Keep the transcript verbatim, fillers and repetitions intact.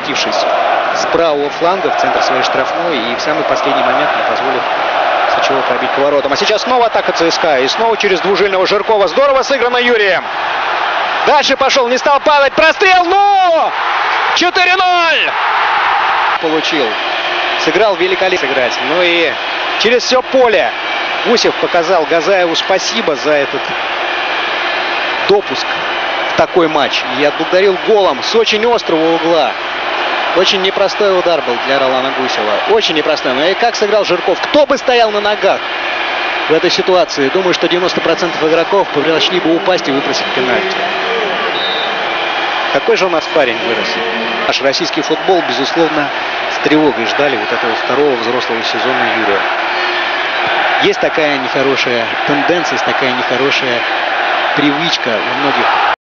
переместившись с правого фланга в центр своей штрафной и в самый последний момент не позволив Сычеву пробить к воротам. А сейчас снова атака ЦСКА. И снова через двужильного Жиркова. Здорово сыграно Юрием. Дальше пошел, не стал падать. Прострел, ну! четыре ноль! Получил. Сыграл великолепно сыграть. Ну и через все поле Гусев показал Газаеву спасибо за этот допуск в такой матч. И отблагодарил голом с очень острого угла. Очень непростой удар был для Ролана Гусева. Очень непростой. Ну и как сыграл Жирков? Кто бы стоял на ногах в этой ситуации? Думаю, что девяносто процентов игроков предпочли бы упасть и выпросить пенальти. Какой же у нас парень вырос. Наш российский футбол, безусловно, с тревогой ждали вот этого второго взрослого сезона Юрия. Есть такая нехорошая тенденция, есть такая нехорошая привычка у многих